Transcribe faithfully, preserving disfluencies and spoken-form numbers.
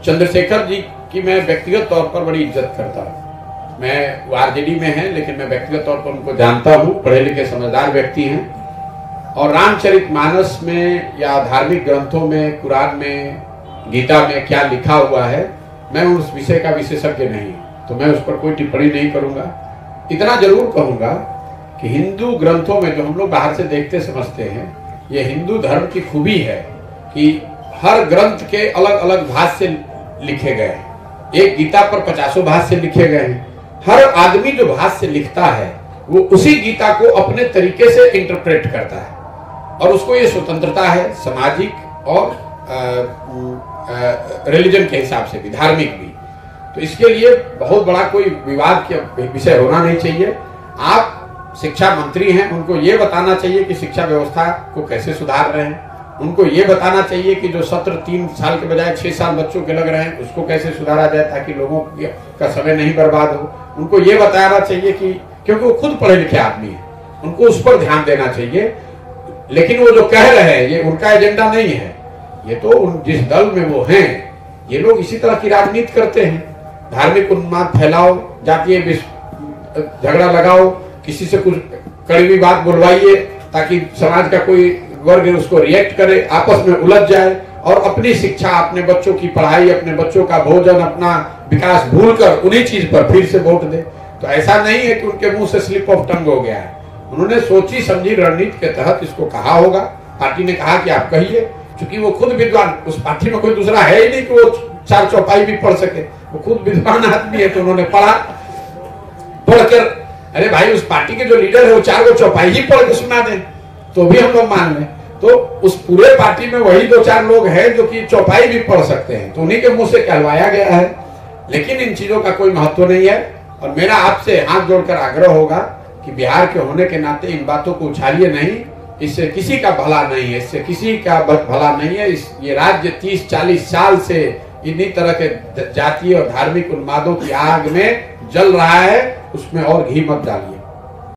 चंद्रशेखर जी की मैं व्यक्तिगत तौर पर बड़ी इज्जत करता हूँ। मैं वो आरजेडी में हैं, लेकिन मैं व्यक्तिगत तौर पर उनको जानता हूँ। पढ़े लिखे समझदार व्यक्ति हैं और रामचरितमानस में या धार्मिक ग्रंथों में, कुरान में, गीता में क्या लिखा हुआ है, मैं उस विषय का विशेषज्ञ नहीं हूँ, तो मैं उस पर कोई टिप्पणी नहीं करूँगा। इतना जरूर कहूँगा कि हिंदू ग्रंथों में जो हम लोग बाहर से देखते समझते हैं, ये हिंदू धर्म की खूबी है कि हर ग्रंथ के अलग अलग भाष्य लिखे गए हैं। एक गीता पर पचासों भाष्य लिखे गए हैं। हर आदमी जो भाष्य लिखता है वो उसी गीता को अपने तरीके से इंटरप्रेट करता है और उसको ये स्वतंत्रता है, सामाजिक और रिलीजन के हिसाब से भी, धार्मिक भी। तो इसके लिए बहुत बड़ा कोई विवाद का विषय होना नहीं चाहिए। आप शिक्षा मंत्री हैं, उनको ये बताना चाहिए कि शिक्षा व्यवस्था को कैसे सुधार रहे हैं। उनको ये बताना चाहिए कि जो सत्र तीन साल के बजाय छह साल बच्चों के लग रहे हैं उसको कैसे सुधारा जाए ताकि लोगों का समय नहीं बर्बाद हो। उनको ये बताना चाहिए कि, क्योंकि वो खुद पढ़े लिखे आदमी है, उनको उस पर ध्यान देना चाहिए। लेकिन वो जो कह रहे हैं ये उनका एजेंडा नहीं है, ये तो उन जिस दल में वो हैं ये लोग इसी तरह की राजनीति करते हैं। धार्मिक उन्माद फैलाओ, जातीय झगड़ा लगाओ, किसी से कुछ कड़वी बात बुलवाइए ताकि समाज का कोई वर्ग उसको रिएक्ट करे, आपस में उलझ जाए और अपनी शिक्षा, अपने बच्चों की पढ़ाई, अपने बच्चों का भोजन, अपना विकास भूलकर उन्हीं चीज पर फिर से वोट दे। तो ऐसा नहीं है कि उनके मुंह से स्लिप ऑफ टंग हो गया है। उन्होंने सोची समझी रणनीति के तहत इसको कहा होगा। पार्टी ने कहा कि आप कहिए, क्योंकि वो खुद विद्वान, उस पार्टी में कोई दूसरा है ही नहीं कि वो चार चौपाई भी पढ़ सके, वो खुद विद्वान आदमी है। तो उन्होंने पढ़ा, पढ़कर अरे भाई उस पार्टी के जो लीडर है वो चार गो चौपाई ही पढ़ के सुना दें तो भी हम लोग मान लें। तो उस पूरे पार्टी में वही दो चार लोग हैं जो कि चौपाई भी पढ़ सकते हैं, तो उन्हीं के मुंह से कहलवाया गया है। लेकिन इन चीजों का कोई महत्व नहीं है और मेरा आपसे हाथ जोड़कर आग्रह होगा कि बिहार के होने के नाते इन बातों को उछालिए नहीं। इससे किसी का भला नहीं है, इससे किसी का भला नहीं है। इस ये राज्य तीस चालीस साल से इन्हीं तरह के जातीय और धार्मिक उन्मादों की आग में जल रहा है, उसमें और घी मत डालिए।